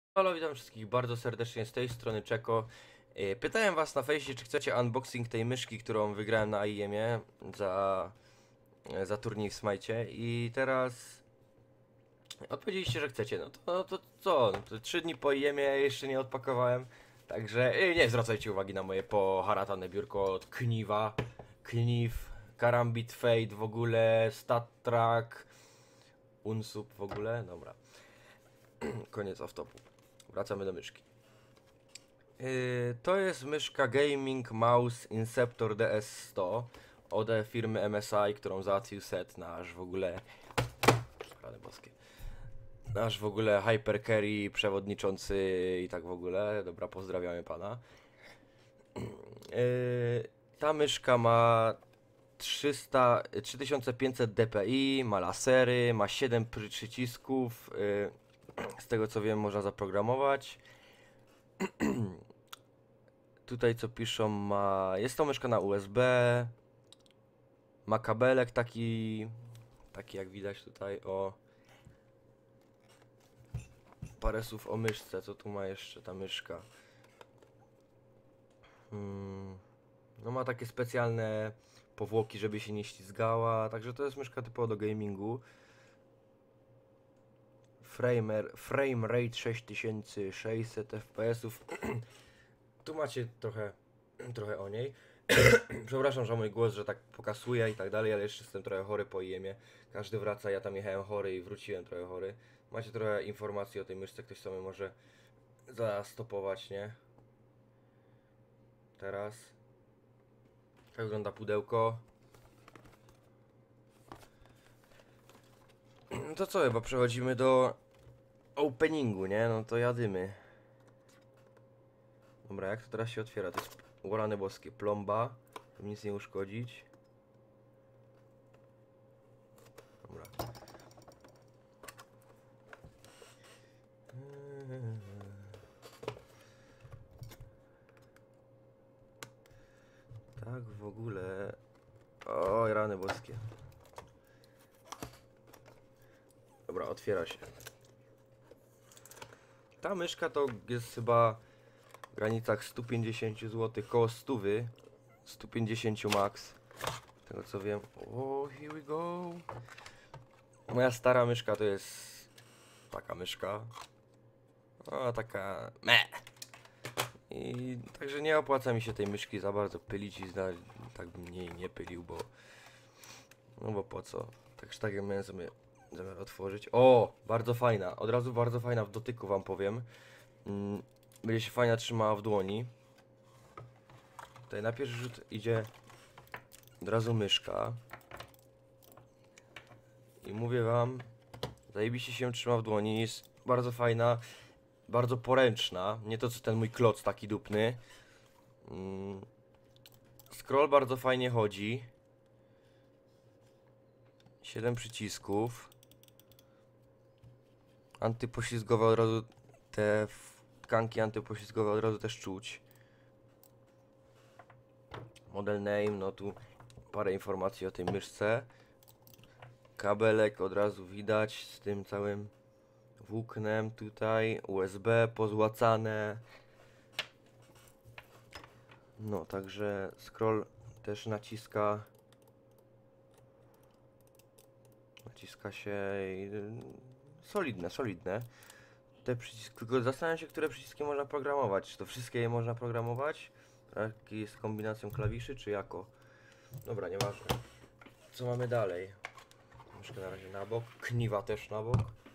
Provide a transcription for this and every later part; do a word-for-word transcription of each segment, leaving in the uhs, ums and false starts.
Halo, witam wszystkich bardzo serdecznie z tej strony Czeko. Yy, Pytałem was na fejsie, czy chcecie unboxing tej myszki, którą wygrałem na I E M ie za, za turniej w Smajcie. I teraz odpowiedzieliście, że chcecie. No to, no to co? No to trzy dni po I E M ie jeszcze nie odpakowałem. Także yy, nie zwracajcie uwagi na moje poharatane biurko od Kniwa. Kniv, Karambit Fate w ogóle, StatTrack, Unsub w ogóle. Dobra, koniec off-topu. Wracamy do myszki. Yy, to jest myszka Gaming Mouse Inceptor D S sto od firmy M S I, którą załatwił Set, nasz w ogóle rany boskie, nasz w ogóle hypercarry przewodniczący i tak w ogóle. Dobra, pozdrawiamy pana. Yy, ta myszka ma trzysta, trzy tysiące pięćset dpi, ma lasery, ma siedem przy- przycisków, yy, z tego co wiem można zaprogramować. Tutaj co piszą, ma. Jest to myszka na U S B. Ma kabelek taki. Taki jak widać tutaj. O. Parę słów o myszce. Co tu ma jeszcze ta myszka? Hmm. No ma takie specjalne powłoki, żeby się nie ślizgała. Także to jest myszka typowo do gamingu. Frame, frame rate sześć tysięcy sześćset F P S-ów. Tu macie trochę, trochę o niej. Przepraszam za mój głos, że tak pokasuję i tak dalej, ale jeszcze jestem trochę chory po I E M ie. Każdy wraca, ja tam jechałem chory i wróciłem trochę chory. Macie trochę informacji o tej myszce, ktoś sobie może zastopować, nie? Teraz. Tak wygląda pudełko. No to co, chyba przechodzimy do openingu, nie? No to jadymy. Dobra, jak to teraz się otwiera? To jest urany boskie, plomba, żeby nic nie uszkodzić. Dobra. Tak w ogóle. Oj, rany boskie. Dobra, otwiera się. Ta myszka to jest chyba w granicach stu pięćdziesięciu złotych, koło stu, stu pięćdziesięciu max. Z tego co wiem. O, here we go. Moja stara myszka to jest taka myszka. O, taka meh. I także nie opłaca mi się tej myszki za bardzo pylić i zna, tak bym jej nie pylił, bo no bo po co? Także tak jak miałem sobie zamiar otworzyć. O, bardzo fajna. Od razu bardzo fajna w dotyku wam powiem. Mm, będzie się fajna trzymała w dłoni. Tutaj na pierwszy rzut idzie od razu myszka. I mówię wam, zajebiście się trzyma w dłoni. Jest bardzo fajna, bardzo poręczna. Nie to co ten mój kloc taki dupny. Mm, scroll bardzo fajnie chodzi. siedem przycisków. Antypoślizgowe od razu, te tkanki antypoślizgowe od razu też czuć. Model name, no tu parę informacji o tej myszce. Kabelek od razu widać z tym całym włóknem tutaj. U S B pozłacane. No, także scroll też naciska. Naciska się i solidne, solidne. Te przyciski, tylko zastanawiam się, które przyciski można programować. Czy to wszystkie je można programować? Jaki jest kombinacją klawiszy, czy jako? Dobra, nieważne. Co mamy dalej? Myszkę na razie na bok. Kniwa też na bok.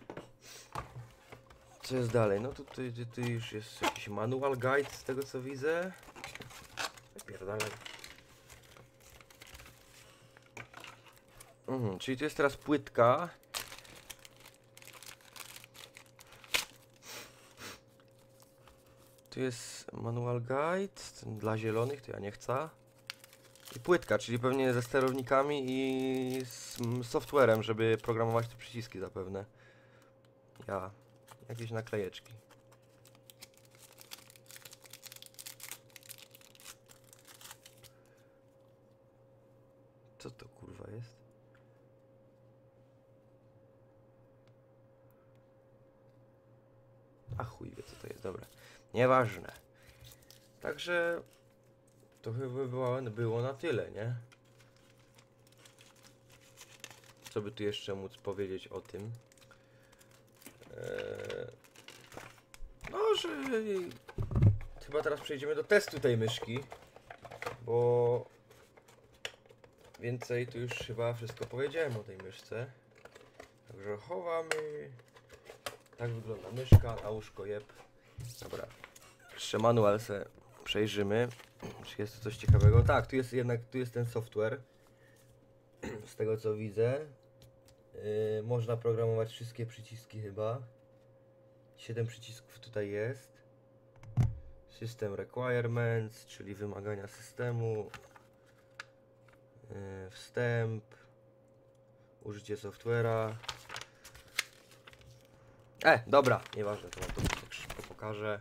Co jest dalej? No tutaj, tutaj już jest jakiś manual guide z tego co widzę. Wypierdalaj. Mhm, czyli tu jest teraz płytka. Tu jest manual guide, ten dla zielonych, to ja nie chcę. I płytka, czyli pewnie ze sterownikami i z softwarem, żeby programować te przyciski zapewne. Ja, jakieś naklejeczki. Co to kurwa jest? A chuj wie co to jest, dobra. Nieważne. Także to chyba było, było na tyle, nie? Co by tu jeszcze móc powiedzieć o tym? Eee, no, że chyba teraz przejdziemy do testu tej myszki, bo więcej tu już chyba wszystko powiedziałem o tej myszce. Także chowamy. Tak wygląda myszka, na łóżko jeb. Dobra. Jeszcze manual se przejrzymy. Czy jest tu coś ciekawego? Tak, tu jest jednak tu jest ten software. Z tego co widzę. Yy, można programować wszystkie przyciski chyba. siedem przycisków tutaj jest. System requirements, czyli wymagania systemu. Yy, wstęp. Użycie software'a. E, dobra, nieważne, to wam to tak szybko pokażę.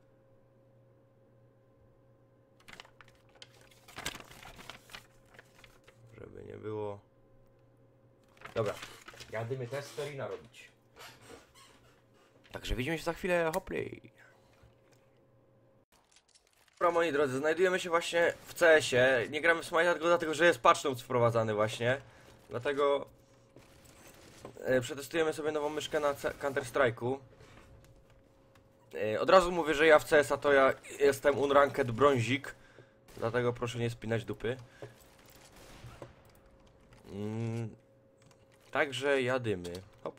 Żeby nie było. Dobra, jadymy test Terina robić. Także widzimy się za chwilę, hoplej. Dobra, moi drodzy, znajdujemy się właśnie w C S ie. Nie gramy w Smite'a tylko dlatego, że jest patch notes wprowadzany właśnie. Dlatego e, przetestujemy sobie nową myszkę na Counter Strike'u. E, od razu mówię, że ja w C S a to ja jestem unranked brązik. Dlatego proszę nie spinać dupy. Mm, także jadymy. Hop.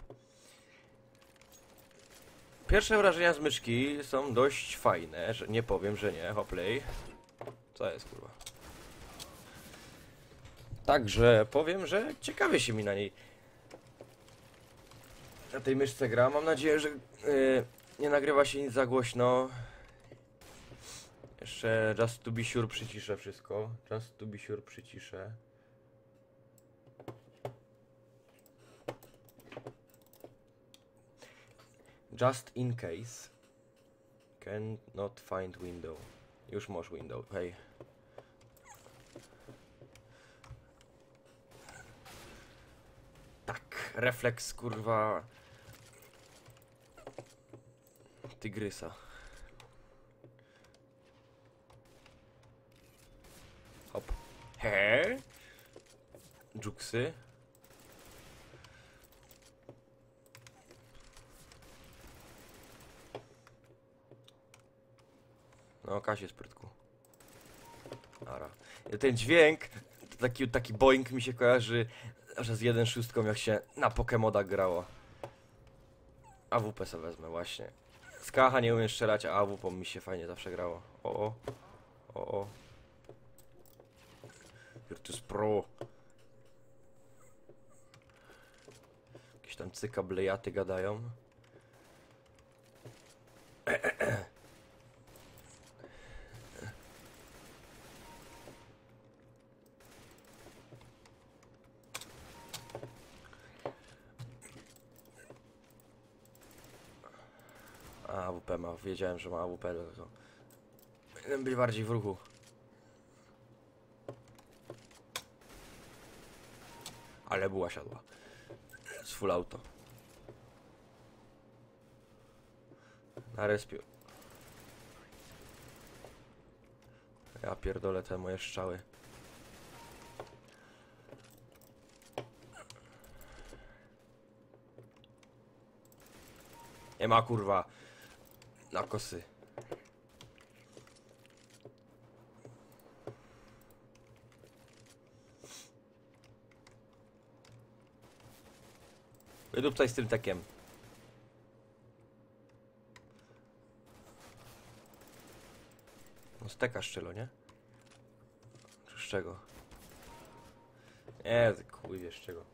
Pierwsze wrażenia z myszki są dość fajne, że nie powiem, że nie. Hoplej. Co jest kurwa? Także powiem, że ciekawie się mi na niej na tej myszce gra. Mam nadzieję, że yy, nie nagrywa się nic za głośno. Jeszcze just to be sure przyciszę wszystko. Just to be sure przyciszę. Just in case. Cannot find window. Już masz window, hej. Tak, refleks kurwa tygrysa. Hop. He? Dżuksy. No, Kasie sprytku. Ara. Ten dźwięk, taki, taki boing mi się kojarzy, że z jeden szóstką jak się na Pokemoda grało. A W P sobie wezmę właśnie. Z Kacha nie umiem strzelać, a A W P mi się fajnie zawsze grało. O o. O o. Virtus Pro. Jakieś tam cyka blejaty gadają. A, A W P ma, wiedziałem, że ma A W P, to powinien być bardziej w ruchu. Ale była siadła. Z full auto. Na respiu. Ja pierdolę te moje strzały. Nie ma kurwa. Na kosy. Wydupcaj z tym tekiem. No z teka szczelo, nie? Czy z czego? Nie, chuj wiesz czego.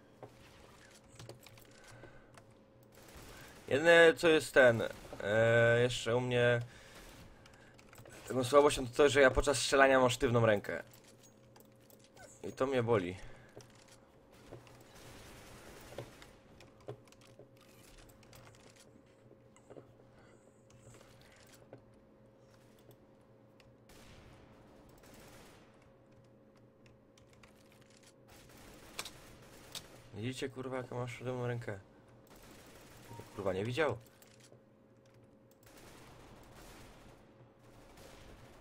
Jedyne co jest ten, e, jeszcze u mnie taką słabością to to, że ja podczas strzelania mam sztywną rękę. I to mnie boli. Widzicie kurwa jaką masz sztywną rękę? Kurwa nie widział?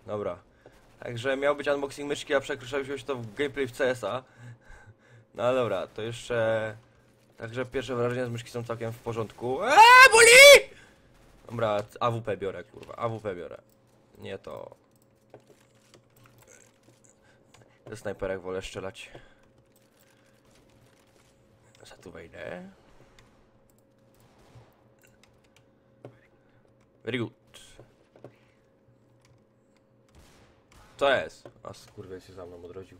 Dobra. Także miał być unboxing myszki, a przekroczyliśmy się to w gameplay w C S a. No ale dobra, to jeszcze... Także pierwsze wrażenia z myszki są całkiem w porządku. Eee, boli! Dobra, A W P biorę, kurwa, A W P biorę. Nie to... Ze snajperek wolę strzelać. Za tu wejdę. Very good. Co jest? A skurwiel się za mną odrodził.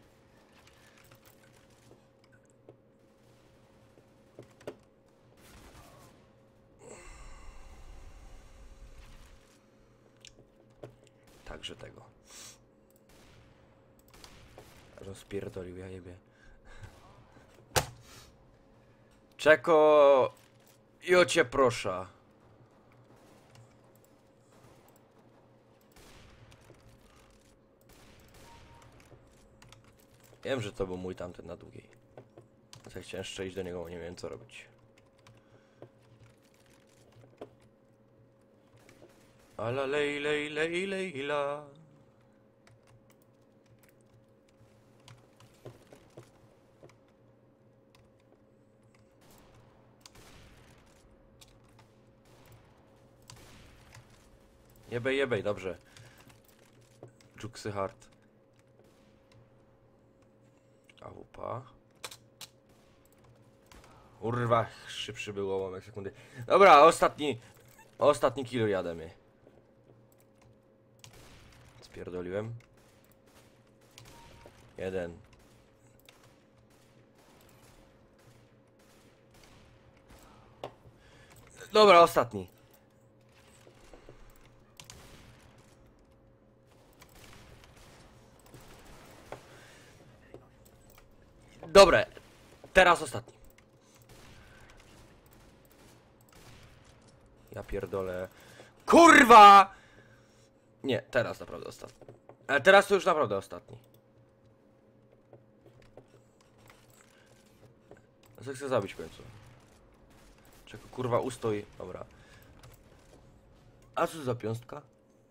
Także tego. Rozpierdolił, ja jebie. Czeko... Jo cię proszę. Wiem, że to był mój tamten na długiej. Ja chciałem strzelić do niego, bo nie wiem co robić. Ala lej, lej, lej, lejla. Jebej, jebej, dobrze. Juxy hard. A W P. Urwa, szybszy był łomek sekundy. Dobra, ostatni. Ostatni kilo jademy. Spierdoliłem. Jeden. Dobra, ostatni. Dobre, teraz ostatni. Ja pierdolę. Kurwa! Nie, teraz naprawdę ostatni. Ale teraz to już naprawdę ostatni. Co chcę zabić w końcu? Czego kurwa ustój. Dobra. A co za piąstka?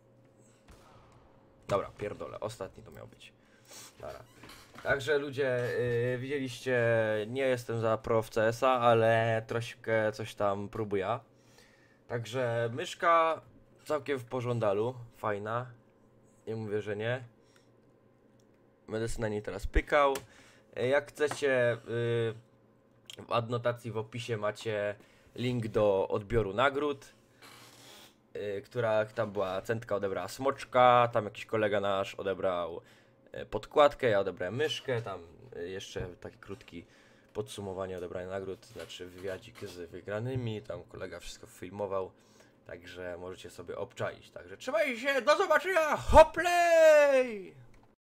Dobra, pierdolę. Ostatni to miał być. Dobra. Także ludzie, yy, widzieliście, nie jestem za pro w C S a, ale troszkę coś tam próbuję. Także myszka całkiem w pożądalu, fajna. Nie mówię, że nie. Będę sobie na niej teraz pykał. Jak chcecie, yy, w adnotacji w opisie macie link do odbioru nagród. Yy, która tam była, centka odebrała smoczka, tam jakiś kolega nasz odebrał podkładkę, ja odebrałem myszkę, tam jeszcze taki krótki podsumowanie odebrania nagród, znaczy wywiadzik z wygranymi, tam kolega wszystko filmował, także możecie sobie obczaić. Także trzymajcie się, do zobaczenia, hoplej!